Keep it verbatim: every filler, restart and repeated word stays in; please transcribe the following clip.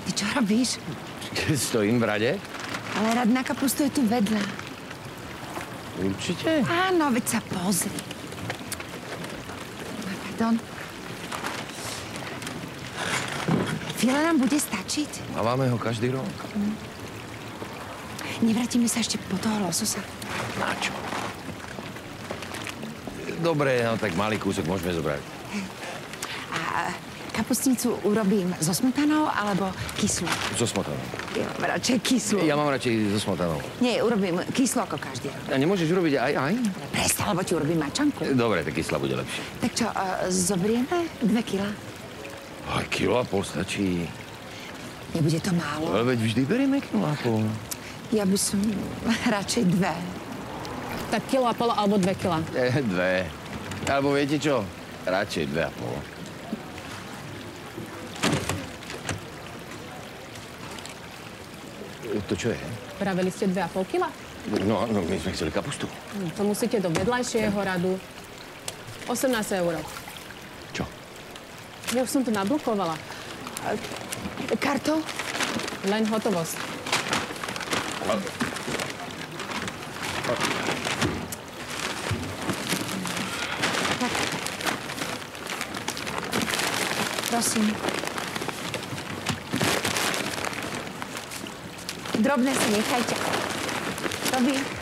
Ty čo robíš? Stojím v rade. Ale rad na kapustu je tu vedľa. Určite? Áno, veď sa pozri. Pardon. Fila nám bude stačiť? Máme ho každý rok. Hm. Nevrátime sa ešte po toho lososa? Na čo? Dobre, no tak malý kúsok môžeme zobrať. A kapustnicu urobím so smetanou alebo kyslú? So smotanou. Ja mám radšej kyslú. Ja mám radšej so smotanou. Nie, urobím kyslú ako každý. A nemôžeš urobiť aj aj? Prestaň, lebo ti urobím mačanku. Dobre, tak kyslá bude lepšie. Tak čo, uh, zobrieme dve kila? Aj kilo a pol stačí. Nebude to málo? Ale veď vždy berieme kilo a pol. Ja by som radšej dve. Tak kilo a pol alebo dve kila? E, dve. Alebo viete čo? Radšej dve a pol. To čo je? Pravili ste dve a pol kila? No, no, my sme chceli kapustu. To musíte do vedľajšieho radu. osemnásť eur. Čo? Ja už som to nablokovala. Kartou? Len hotovosť. A... A... Tak. Prosím. Drobné si nechajte. Robím.